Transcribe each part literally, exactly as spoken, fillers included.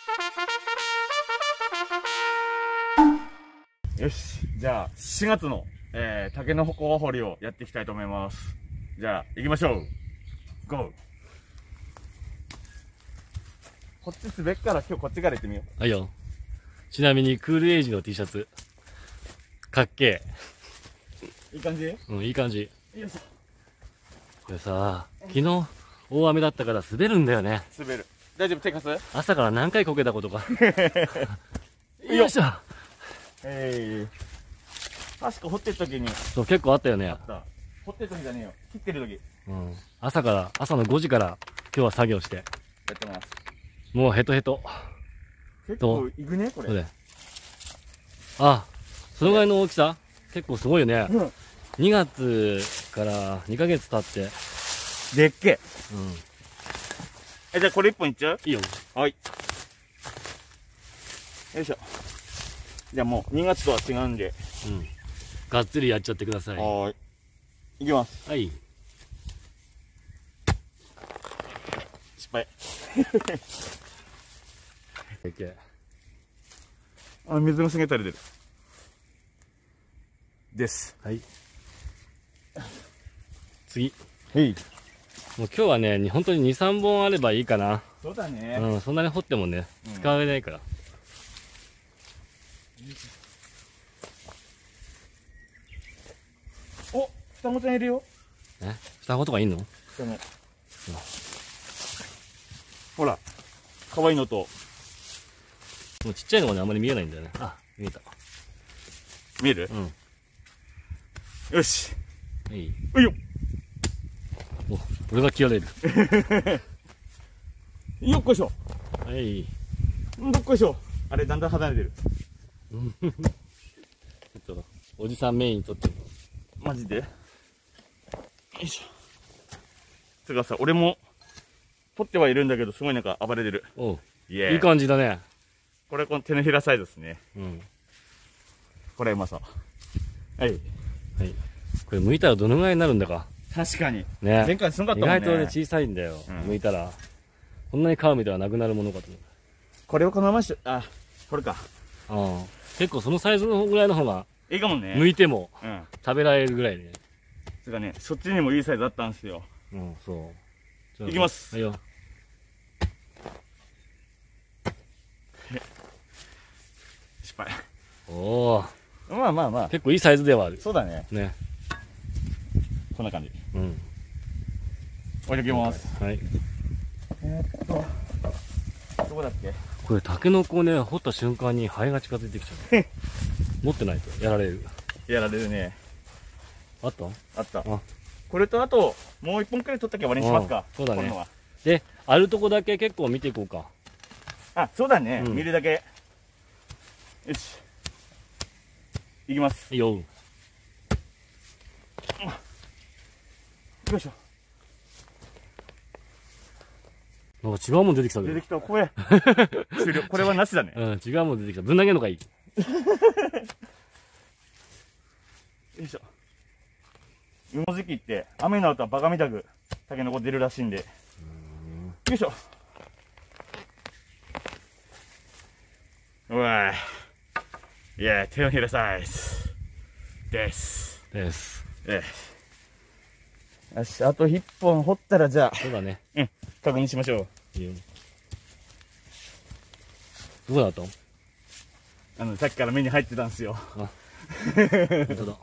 よし、じゃあしがつの、えー、タケノコ掘りをやっていきたいと思います。じゃあ行きましょう。ゴー。こっち滑っから今日こっちから行ってみよう。 はいよ。ちなみにクールエイジの T シャツかっけいい感じ？ え。うん、いい感じ。 よいしょ。 これさ、昨日大雨だったから滑るんだよね。 滑る。大丈夫？手貸す？ 朝から何回こけたことか。よいしょ。 えー、確か掘ってる時に。 そう、結構あったよね。 あった。掘ってる時じゃねえよ。切ってる時。 うん。朝から、朝のごじから今日は作業して。 やってます。 もうヘトヘト。 結構いくね、これ。 そうで。あ、そのぐらいの大きさ結構すごいよね。 うん。 にがつからにかげつ経って。 でっけえ。 うん。 え、じゃあこれ一本いっちゃう？ いいよ。 はい。よいしょ。じゃあもうにがつとは違うんで。 うん。がっつりやっちゃってください。 はーい。いきます。 はい。 失敗。 でっけえ。 あ、水がすげえ垂れてる。です。 はい。次。 へい。 もう今日はね、本当にに、さんぼんあればいいかな。 そうだね。 うん、そんなに掘ってもね、 うん使われないから。 お、双子ちゃんいるよ。 え、双子とかいんの？ 双子。ほら、可愛いのと。 もうちっちゃいのがね、あんまり見えないんだよね。あ、見えた。 見える？ うん。 よし。 はい。 ういよ。 お、俺が切られる。 よっこいしょ。 はい。 どっこいしょ。あれ、だんだん離れてる。 ちょっと、おじさんメインにとっても。 マジで？よいしょ。つうかさ、俺も、取ってはいるんだけど、すごいなんか暴れてる。 おう。 イエーイ。 いい感じだね。 これ、この手のひらサイズですね。 うん。 これうまそう。はい。 はい。これ剥いたらどのぐらいになるんだか。 確かに。 ね。 前回すごかった意もんね。 外とね、小さいんだよ。 うん剥いたら。こんなに皮むいたらなくなるものかと思う。 これをこのままし、あ、これか。 ああ。結構そのサイズのぐらいの方が、 いいかもね。 剥いてもうん。 食べられるぐらいでね。 つうかね、そっちにもいいサイズあったんですよ。 うん、そう。 いきます。 はいよ。 失敗。 おお。 まあまあまあ。 結構いいサイズではある。 そうだね。 ね。 こんな感じ。 うん。 置いときます。 はい。 えーっと、どこだっけ？ これ、タケノコをね、掘った瞬間にハエが近づいてきちゃう。持ってないとやられる。 やられるね。 あったあった。 あ、 これとあと、もう一本くらい取ったきゃ終わりにしますか。 うんそうだねこのはで、あるとこだけ結構見ていこうか。 あ、そうだね。 うん見るだけ。よし。いきます。 いいよ。 よいしょ。 なんか違うもん出てきたけど。 出てきた。これ。終了。これはなしだね。 うん、違うもん出てきた。ぶん投げるのがいい。 よいしょ。芋時期って雨の後はバカみたくタケノコ出るらしいんで。よいしょ。うわーいや手のひらサイズですです。 ええよし、あといっぽん掘ったらじゃあそうだね。 うん確認しましょう。 いいよ。どこだったの？ あのさっきから目に入ってたんですよ。 あ、本当だ。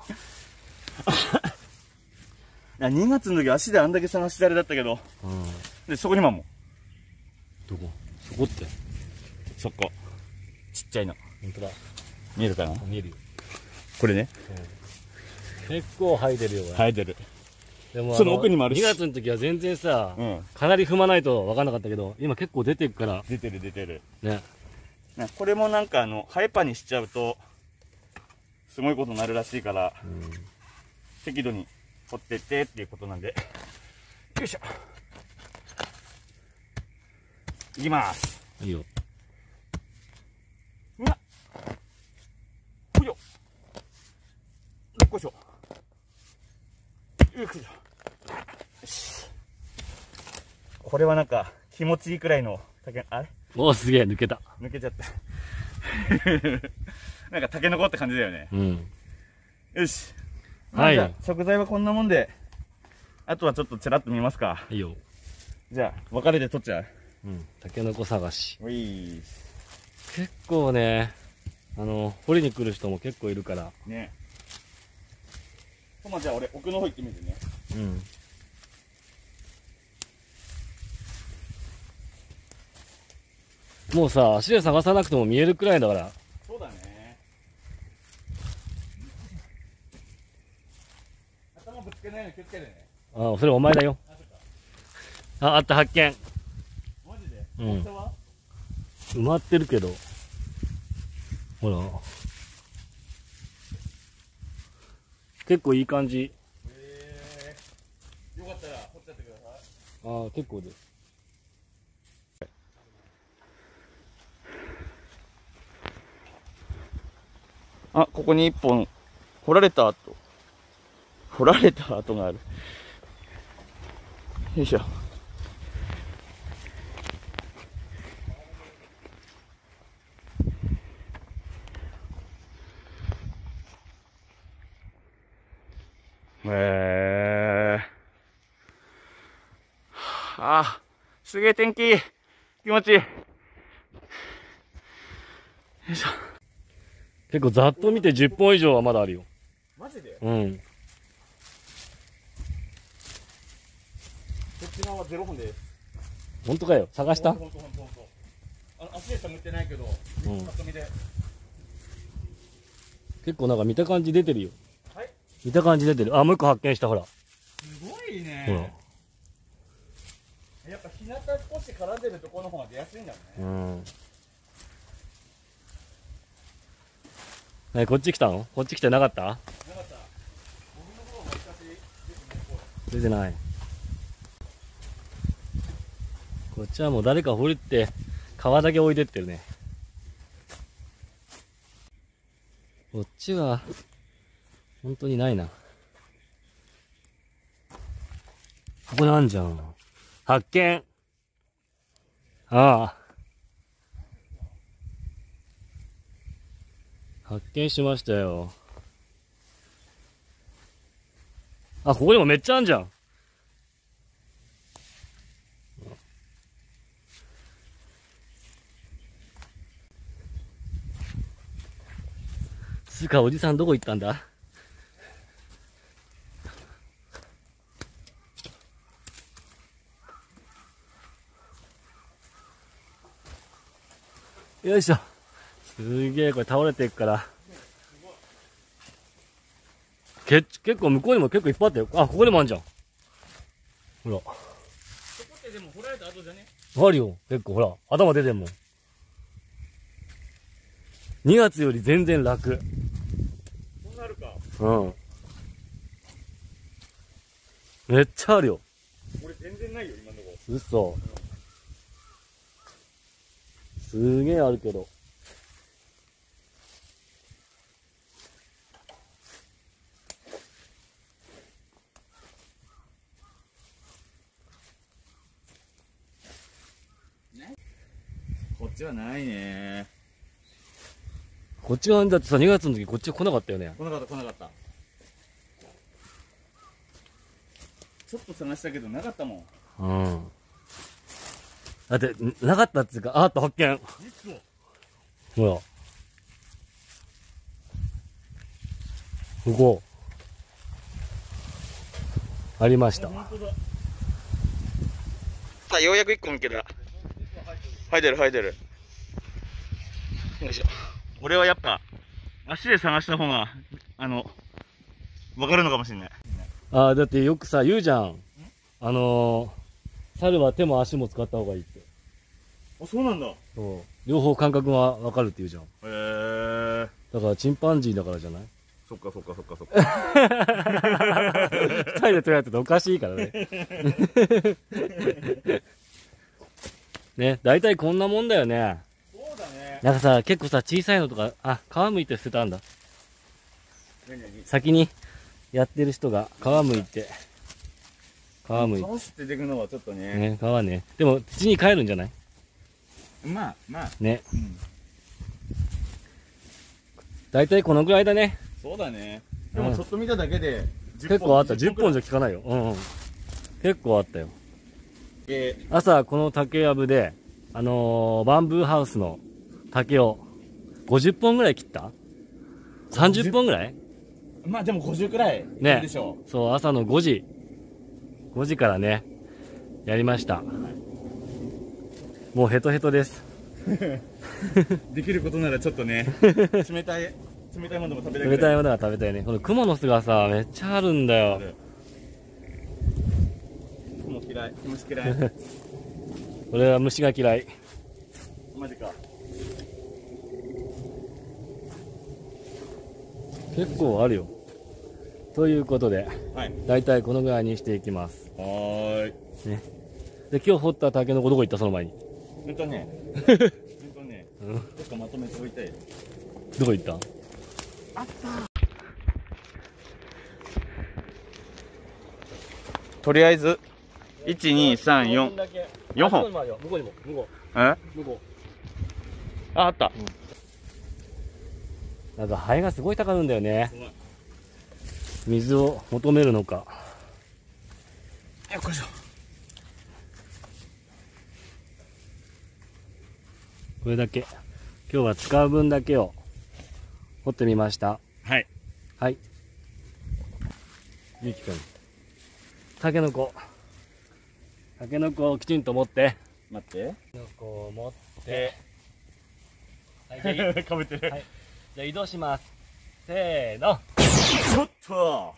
にがつの時足であんだけ探してあれだったけど、 うん。 でそこにももどこ？そこって。 そこちっちゃいの本当だ。 見えるかな？ 見えるよ。 これね、 うん、結構生えてるよ。 生えてる。 でもその奥にもあるしにがつの時は全然さ、 うん、 かなり踏まないと分かんなかったけど、今結構出てるから出てる出てるね。 ね、これもなんかあのハエパにしちゃうとすごいことになるらしいから、 うん、 適度に掘ってってっていうことなんで、よいしょ。いきます。 いいよ。 うわほいよどっこいしょよいしょよし。これはなんか気持ちいいくらいの竹あれおー、すげえ、抜けた。 抜けちゃった。なんかタケノコって感じだよね。 うん。 よし。 はい。 じゃあ食材はこんなもんで、あとはちょっとちらっと見ますか。 いいよ。 じゃあ、別れて取っちゃう。 うん。タケノコ探し。 うい結構ね、あの、掘りに来る人も結構いるから。 ー。ね。とまじゃあ俺、奥の方行ってみてね。 うん。もうさ、足で探さなくても見えるくらいだから。 そうだね。頭ぶつけないように気をつけてね。 ああ、それお前だよ。あ、あった、発見。 マジで？ うん大きさは？ 埋まってるけど。ほら。結構いい感じ。 へえ。よかったら掘っちゃってください。 ああ、結構です。 あ、ここに一本掘られた跡。掘られた跡がある。よいしょ。へえ。あ、すげえ天気。気持ちいい。よいしょ。 結構ざっと見てじゅっぽん以上はまだあるよ。 マジで？ うん。 こっち側はゼロ本です。 本当かよ。探した？ ほんとほんとほんと。あの足で探ってないけど、 うん。 ぱっと見で。 結構なんか見た感じ出てるよ。 はい。 見た感じ出てる。あ、もう一個発見した、ほら。 すごいね。 ほら。 やっぱ日向少し絡んでるところの方が出やすいんだね。 うん。え、こっち来たの？こっち来てなかった？ なかった。僕の方が昔出てない。こっちはもう誰か掘りって皮だけ置いてってるね。こっちは本当にないな。ここにあんじゃん。発見。ああ。発見しましたよ。あ、ここにもめっちゃあんじゃん。つうか、おじさんどこ行ったんだ？よいしょ。すげえ、これ倒れていくから。け、結構向こうにも結構いっぱいあったよ。あ、ここにもあんじゃん。ほら。 ここってでも掘られた後じゃね？ あるよ。結構ほら、頭出てんもん。にがつより全然楽。 そんなあるか。 うん。めっちゃあるよ。 俺全然ないよ、今のとこ。 嘘。すげえあるけど。 こっちはないね。 こっち側にだってさ、にがつの時こっち来なかったよね。 来なかった来なかった。ちょっと探したけどなかったもん。 うん。だって、なかったっつうか、ああった発見。ほら。ここ。ありました。 さあ、ようやく一個見つけた。入ってる入ってる。よいしょ。俺はやっぱ、足で探した方が、あの、わかるのかもしれない。 ああ、だってよくさ、言うじゃん。あのー、猿は手も足も使った方がいいって。 あ、そうなんだ。 そう。両方感覚がわかるって言うじゃん。へえー。 だからチンパンジーだからじゃない？ そっかそっかそっかそっか。 二人で取られてておかしいからね。ね、大体こんなもんだよね。 そうだね。 なんかさ、結構さ、小さいのとか、あ、皮むいて捨てたんだ。 何何？ 先にやってる人が皮むいて、皮むいて。 皮って出てくのはちょっとね。 ね、皮ね。でも土に帰るんじゃない？ まあまあ、 ね。 うん、 だいたいこのぐらいだね。 そうだね。でもちょっと見ただけで結構あった。じゅっぽんじゃ効かないよ。うんうん。結構あったよ。 えー、 朝、この竹やぶで、あのー、バンブーハウスの竹をごじゅっぽんぐらい切った ?さんじゅっぽんぐらい。 まあでもごじゅうくらいね。 でしょう。 そう、朝のごじ。ごじからね、やりました。はい、もうヘトヘトです。 できることならちょっとね、冷たい、冷たいものも食べたい。 冷たいものが食べたいね。このクモの巣がさ、めっちゃあるんだよ。 クモ嫌い。虫嫌い。 俺は虫が嫌い。 マジか。 結構あるよ。ということで、 はい、 だいたいこのぐらいにしていきます。 はーい。 ね。で、今日掘ったタケノコどこ行った、その前に。 ほんとね。ほんとね。うん。どっかまとめておいたい。 どこ行った？ あった。とりあえず、いち、に、さん、よん。よんほん。 向こうにも、向こう。 え？ 向こう。あ、あった。 うん、なんかハエがすごいたかるんだよね。水を求めるのか。 よっこいしょ。 これだけ、今日は使う分だけを掘ってみました。 はい。 はい。ゆうきくん。タケノコ。タケノコをきちんと持って。 待って。 タケノコを持って。はい、じゃあ、 かぶってる。 はい。じゃあ移動します。せーの。 ちょっと